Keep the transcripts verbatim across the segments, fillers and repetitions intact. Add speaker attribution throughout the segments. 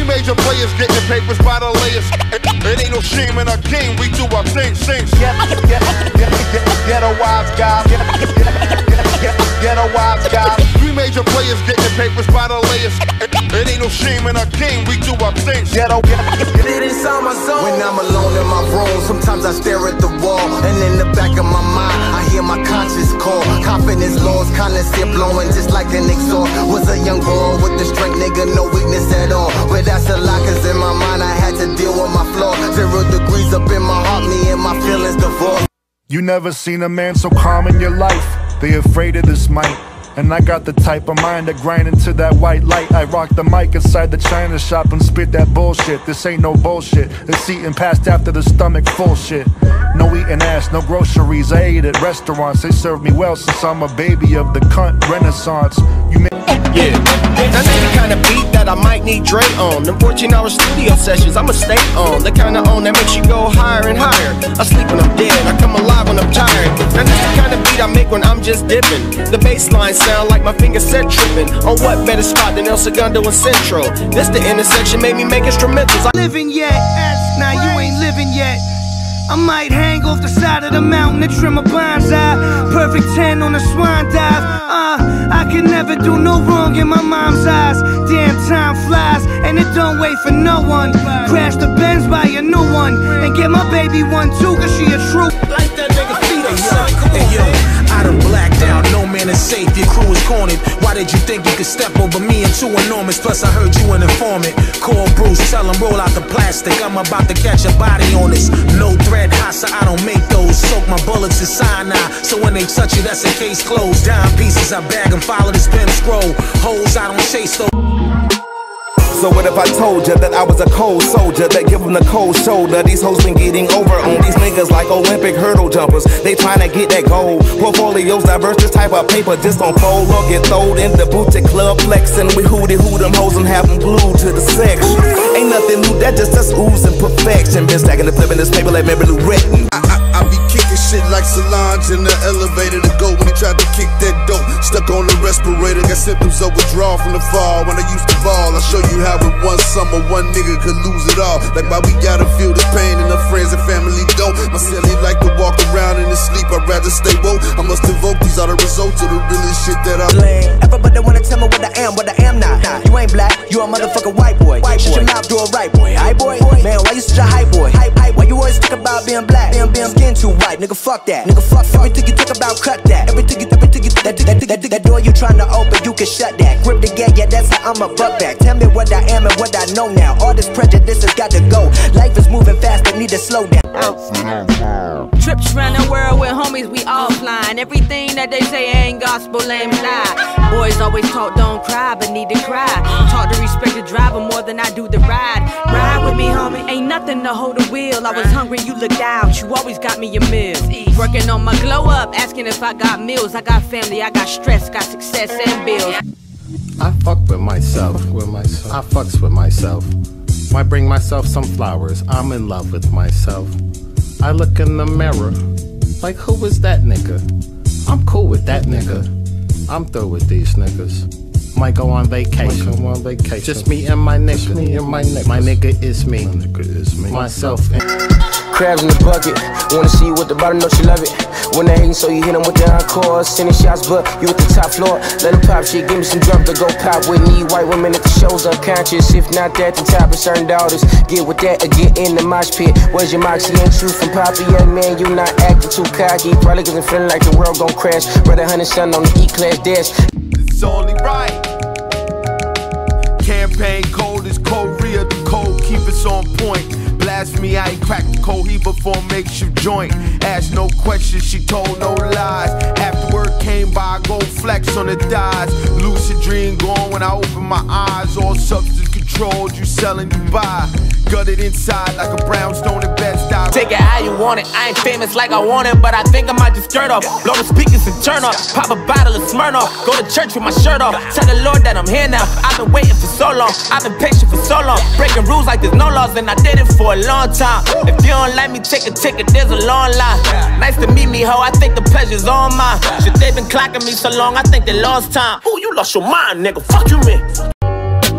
Speaker 1: Three major players getting papers by the layers. It, it ain't no shame in our game, we do our thing, sing. Get, get, get, get, get a wise guy. Get, get, get, get, get a wise guy. Three major players getting papers by the layers. It, it ain't no shame in our game, we do our thing. Get, get, get it inside my zone. When I'm alone in my room, sometimes I stare at the wall, and in the back of my mind, I hear my conscience call. Confidence lost, constant blowing just like an exhaust. Was a young boy with the strength, nigga, no weakness at all. But that's a lot, cause in my mind I had to deal with my flaws. Zero degrees up in my heart, me and my feelings divorced.
Speaker 2: You never seen a man so calm in your life. They afraid of this mic. And I got the type of mind that grind into that white light. I rock the mic inside the China shop and spit that bullshit. This ain't no bullshit. It's eating past after the stomach full shit. No eating ass, no groceries. I ate at restaurants. They serve me well since I'm a baby of the cunt renaissance. You may
Speaker 3: yeah, that ain't the kind of beat that I might need Dre on. Them fourteen hour studio sessions I'ma stay on. The kind of on that makes you go higher and higher. I sleep when I'm dead, I come alive when I'm tired. Now this the kind of beat I make when I'm just dipping. The bass line sound like my fingers set tripping. On what better spot than El Segundo and Central? This the intersection made me make instrumentals. I
Speaker 4: living yet, nah you ain't living yet. I might hang off the side of the mountain and trim a bonsai. Perfect ten on a swan dive. Uh, I can never do no wrong in my mom's eyes. Damn, time flies and it don't wait for no one. Crash the Benz, buy a new one, and get my baby one too, cause she a true.
Speaker 3: Like that nigga feet up, son.
Speaker 5: Hey yo, I done blacked out, no man is safe, your crew is cornered. Why did you think you could step over me? I'm too enormous, plus I heard you an informant. Call Bruce, tell him roll out the plastic. I'm about to catch a body on this. No thread hot, so I don't make those. Soak my bullets in cyanide, so when they touch you, that's a case closed. Dime pieces, I bag and follow the spin scroll. Hoes, I don't chase those.
Speaker 6: So what if I told you that I was a cold soldier that give them the cold shoulder? These hoes been getting over on these niggas like Olympic hurdle jumpers. They tryna get that gold. Portfolios diverse, this type of paper just don't fold or get throwed in the boutique club flexing. We hootie hoo them hoes and have them glued to the section. Ain't nothing new, that just us oozing perfection. Been stacking and flipping this paper like Mary Lou Retton.
Speaker 1: I, I, I be kicking shit like Solange in the elevator to go when he tried to kick that dope. Stuck on the respirator, got symptoms of withdrawal from the fall when I used to ball. I'll show you how in one summer one nigga could lose it all. Like why we gotta feel the pain and our friends and family don't. My celly like to walk around in his sleep, I'd rather stay woke. I must invoke, these are the results of the realest shit that I
Speaker 7: lame. Everybody wanna tell me what I am, what I am not. Nah, you ain't black, you a motherfucking white boy. White boy. Shut your mouth, do it right boy. Hi boy, man, why you such a hype boy? Hype, hype. Why you always talk about being black? Being, being skin too white, nigga fuck that. Nigga fuck, fuck. Everything you talk about, cut that. Everything you, everything you, that, that, that, that, that door you trying to open, you can shut that. Grip the gate, yeah, that's how I'm a buck back. Tell me what I am and what I know now. All this prejudice has got to go. Life is moving fast, I need to slow down.
Speaker 8: Trips around the world with homies, we all flying. Everything that they say ain't gospel, ain't lie. Boys always talk, don't cry, but need to cry. Talk to respect the driver more than I do the ride. Ride with me, homie, ain't nothing to hold the wheel. I was hungry, you looked out, you always got me a meal. Working on my glow up, asking if I got meals. I got family, I got stress, got success and bills.
Speaker 3: I fuck with myself, with myself. I fucks with myself. Might bring myself some flowers. I'm in love with myself. I look in the mirror, like who is that nigga? I'm cool with that nigga. I'm through with these niggas. Might go on vacation. Might go on vacation. Just me and my nigga. Me and my nigga. My nigga is me. My nigga is me. Myself.
Speaker 7: Crabs in the bucket, wanna see you with the bottom, know she love it. When they hating, so you hit them with the encore. Sending shots, but you at the top floor. Let them pop shit, give me some drum to go pop with me. White women at the show's unconscious. If not that, the top of certain daughters. Get with that or get in the mosh pit. Where's your moxie? Ain't true from Poppy, young man, you not acting too cocky. Probably cause I'm feeling like the world gon' crash. Brother Hunter son on the E-class dash.
Speaker 9: It's only right. Campaign code is Korea, the code keep us on point. Blast me, I ain't cracked the code, he before makeshift joint. Asked no questions, she told no lies. After word came by, go flex on the thighs. Lucid dream gone when I open my eyes. All substance controlled, you selling, you buy. Gutted inside like a brownstone in Bed-Stuy.
Speaker 10: Take it how you want it, I ain't famous like I want it, but I think I might just skirt off. Blow the speakers and turn off, pop a bottle of Smirnoff. Go to church with my shirt off, tell the Lord that I'm here now. I've been waiting for so long, I've been patient for so long. Breaking rules like there's no laws and I did it for a long time. If you don't like me, take a ticket, there's a long line. Nice to meet me, ho, I think the pleasure's all mine. Shit, they been clocking me so long, I think they lost time. Ooh, you lost your mind, nigga, fuck you, man.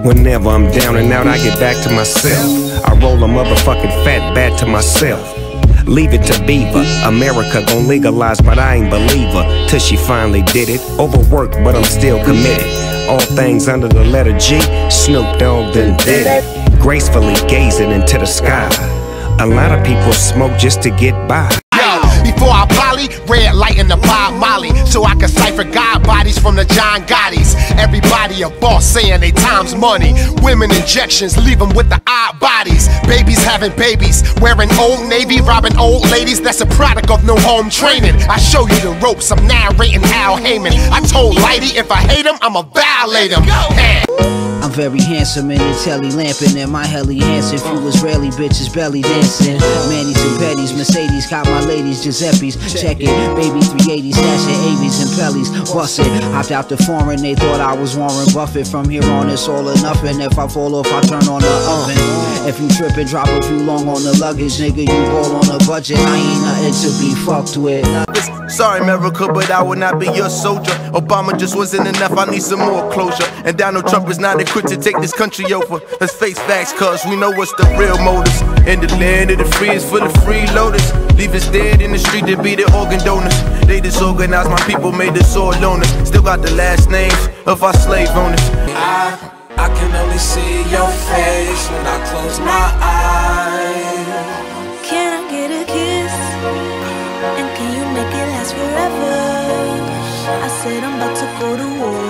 Speaker 11: Whenever I'm down and out, I get back to myself. I roll a motherfucking fat bat to myself. Leave it to Beaver. America gon' legalize, but I ain't believe her till she finally did it. Overworked, but I'm still committed. All things under the letter G, Snoop Dogg done did it. Gracefully gazing into the sky. A lot of people smoke just to get by.
Speaker 12: Before I volley, red light in the Bob Molly, so I can cipher God bodies from the John Gottis. Everybody a boss saying they time's money. Women injections leave them with the odd bodies. Babies having babies, wearing Old Navy, robbing old ladies. That's a product of no home training. I show you the ropes, I'm narrating Al Heyman. I told Lighty if I hate him, I'ma violate him.
Speaker 13: I'm very handsome in the telly lamping and my heli Hansen. Few Israeli bitches belly dancing. Manny's and Petty's, Mercedes, got my ladies Giuseppe's. Check it, baby three eighty, stashing Avies and Pellies. Bust it, hopped out the foreign, they thought I was Warren Buffett. From here on it's all or nothing. If I fall off, I turn on the oven. If you trip and drop a few long on the luggage, nigga, you ball on a budget. I ain't nothing to be fucked with.
Speaker 9: Sorry, America, but I will not be your soldier. Obama just wasn't enough, I need some more closure. And Donald Trump is not equipped to take this country over. Let's face facts, cause we know what's the real motives. In the land of the free is for the freeloaders. Leave us dead in the street to be the organ donors. They disorganized my people, made us all loners. Still got the last names of our slave owners.
Speaker 14: I, I can only see your face when I close my eyes.
Speaker 15: Can I get a kiss? And can you make it last forever? I said I'm about to go to war,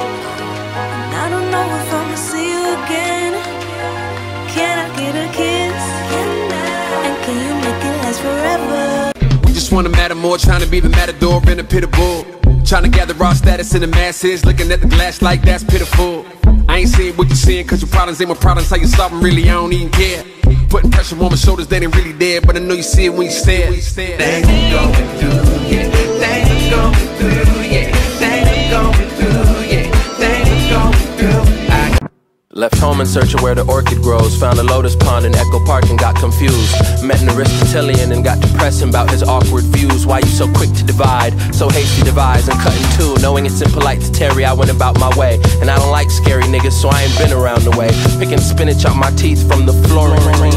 Speaker 15: and I don't know if I'ma see you again. Can I get a kiss? And can you make it last forever?
Speaker 16: We just wanna matter more, trying to be the matador in a pit of bull. Trying to gather raw status in the masses, looking at the glass like that's pitiful. I ain't seeing what you're seeing, cause your problems ain't my problems. How you solve them, really, I don't even care. Putting pressure on my shoulders, they ain't really there, but I know you see it when you stare.
Speaker 14: Things I'm going through, yeah. Things I'm going through, yeah. Things I'm going through, yeah. Things I'm going through. I
Speaker 10: Left home in search of where the orchid grows. Found a lotus pond in Echo Park and got confused. Met an Aristotelian and got depressed about his awkward views. Why you so quick to divide, so hasty devise and cut in two? Knowing it's impolite to tarry, I went about my way. And I don't like scary niggas, so I ain't been around the way. Picking spinach out my teeth from the floor.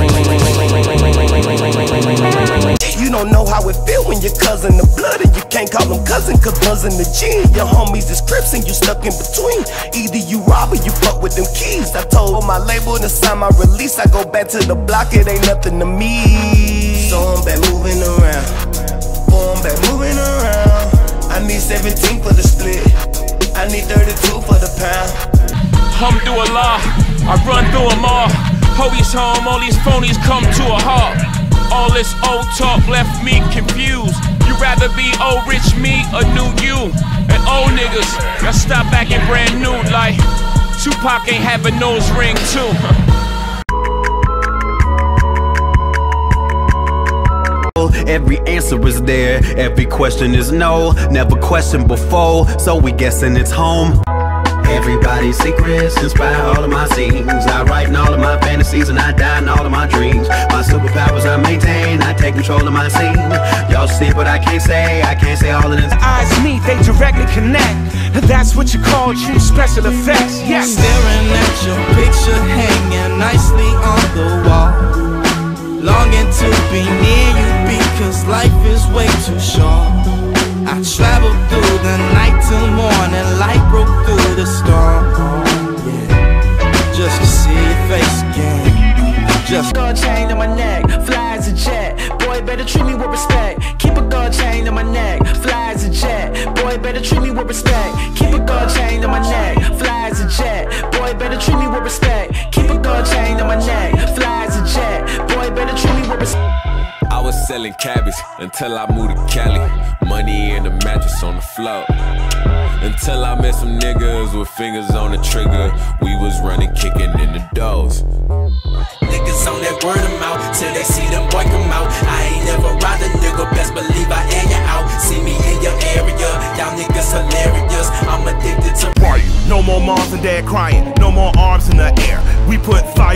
Speaker 17: You don't know how it feel when your cousin the blood and you can't call him cousin, cause one's in the gene. Your homies is Crips and you stuck in between. Either you rob or you fuck with them keys. I told my label to sign my release. I go back to the block, it ain't nothing to me. So I'm back moving around. Oh, I'm back moving around. I need seventeen for the split. I need thirty-two for the pound.
Speaker 18: Alhamdulillah, I run through them all. Hoey's home, all these phonies come to a halt. All this old talk left me confused. You rather be old rich me or new you? And old niggas, y'all stop acting brand new like Tupac ain't have a nose ring too.
Speaker 19: Every answer is there, every question is no. Never questioned before, so we guessing it's home. Everybody's secrets inspire all of my scenes. I write in all of my fantasies and I die in all of my dreams. My superpowers I maintain, I take control of my scene. Y'all see but I can't say, I can't say all of this.
Speaker 20: Eyes meet, they directly connect. That's what you call true special effects. Yes.
Speaker 14: Staring at your picture hanging nicely on the wall. Longing to be near you because life is way too short. I traveled through the night till morning, light broke through the storm. Yeah, just to see your face again. Just
Speaker 21: gold chain on my neck, fly as a jet. Boy, better treat me with respect. Keep a gold chain on my neck, fly as a jet. Boy, better treat me with respect. Keep a gold chain on my neck, fly as a jet. Boy, better treat me with respect. Keep a gold chain on my neck, fly as a jet. Boy, better treat me with respect.
Speaker 22: I was selling cabbage until I moved to Cali. Money in the mattress on the floor. Until I met some niggas with fingers on the trigger. We was running, kicking in the doors.
Speaker 14: Niggas on that word of mouth till they see them boy come out. I ain't never ride a nigga, best believe I air you out. See me in your area, y'all niggas hilarious. I'm addicted to
Speaker 23: No more moms and dad crying, no more arms in the air. We put firearms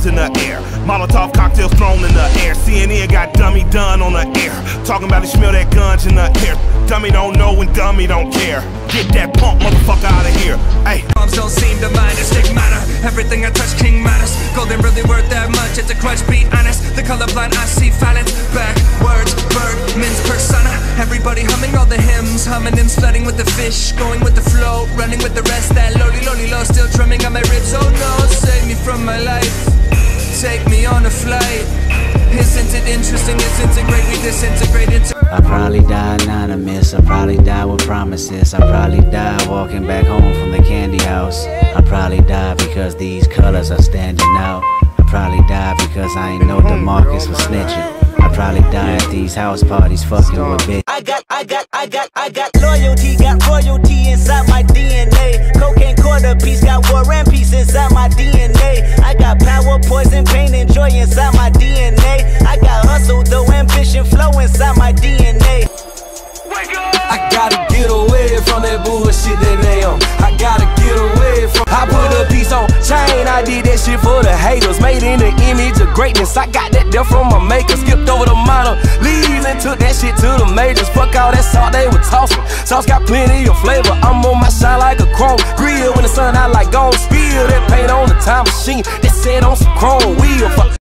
Speaker 2: bombs in the air. Molotov cocktails thrown in the air. C N N got dummy done on the air. Talking about it, smell that guns in the air. Dummy don't know and dummy don't care. Get that punk motherfucker out of here. Hey.
Speaker 4: Moms don't seem to mind a stigmata. Everything I touch king matters. Golden really worth that much. It's a crutch, be honest. The colorblind I see violence. Backwards, bird, men's persona. Everybody humming all the hymns. Humming and sledding with the fish. Going with the flow. Running with the rest. That lowly, lowly low. Still drumming on my ribs. Oh no, save me from my life. Take me on a flight. Isn't it interesting? Isn't it great? We disintegrate into.
Speaker 13: I probably die anonymous. I probably die with promises. I probably die walking back home from the candy house. I probably die because these colors are standing out. I probably die because I ain't know DeMarcus was snitching. I probably die at these house parties fucking with bitch.
Speaker 23: I got, I got, I got, I got loyalty, got royalty inside my D N A. Cocaine quarter piece, got war and peace inside my D N A. I got power, poison, pain, and joy inside my D N A. I got hustle, though, ambition, flow inside my D N A.
Speaker 24: I gotta get away from that bullshit that they on. I gotta get away from. I put a piece on chain, I did that shit for the haters. Made in the image of greatness, I got that there from my maker. Skipped over the minor leagues and took that shit to the majors. Fuck all that salt they were tossing. Sauce got plenty of flavor, I'm on my shine like a chrome grill. When the sun out like gold, spill that paint on the time machine. That set on some chrome wheel. Fuck